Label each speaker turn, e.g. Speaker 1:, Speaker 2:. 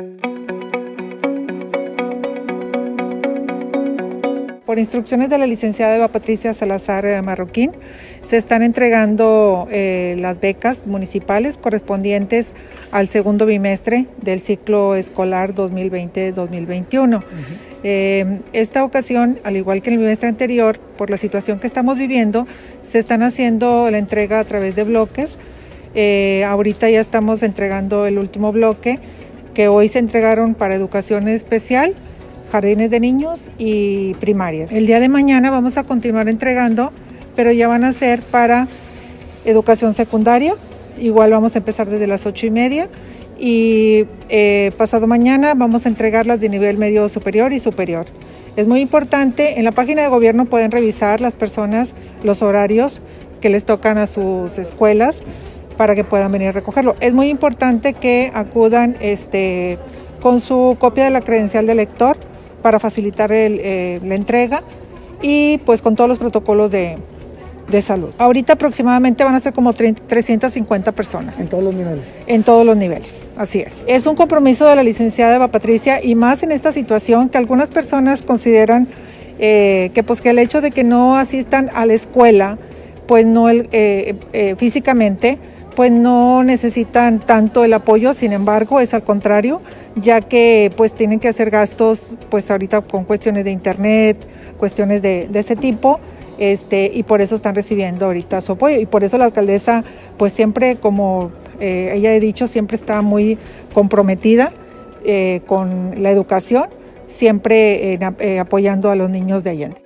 Speaker 1: Por instrucciones de la licenciada Eva Patricia Salazar Marroquín, se están entregando las becas municipales correspondientes al segundo bimestre del ciclo escolar 2020-2021. Esta ocasión, al igual que en el bimestre anterior, por la situación que estamos viviendo, se están haciendo la entrega a través de bloques. Ahorita ya estamos entregando el último bloque, que hoy se entregaron para educación especial, jardines de niños y primarias. El día de mañana vamos a continuar entregando, pero ya van a ser para educación secundaria. Igual vamos a empezar desde las 8:30 y pasado mañana vamos a entregarlas de nivel medio superior y superior. Es muy importante, en la página de gobierno pueden revisar las personas los horarios que les tocan a sus escuelas para que puedan venir a recogerlo. Es muy importante que acudan con su copia de la credencial de lector para facilitar la entrega y pues con todos los protocolos de salud. Ahorita aproximadamente van a ser como 350 personas.
Speaker 2: ¿En todos los niveles?
Speaker 1: En todos los niveles, así es. Es un compromiso de la licenciada Eva Patricia y más en esta situación que algunas personas consideran que el hecho de que no asistan a la escuela, pues no físicamente, pues no necesitan tanto el apoyo, sin embargo es al contrario, ya que pues tienen que hacer gastos pues ahorita con cuestiones de internet, cuestiones de ese tipo, y por eso están recibiendo ahorita su apoyo y por eso la alcaldesa pues siempre, como ella ha dicho, siempre está muy comprometida con la educación, siempre apoyando a los niños de Allende.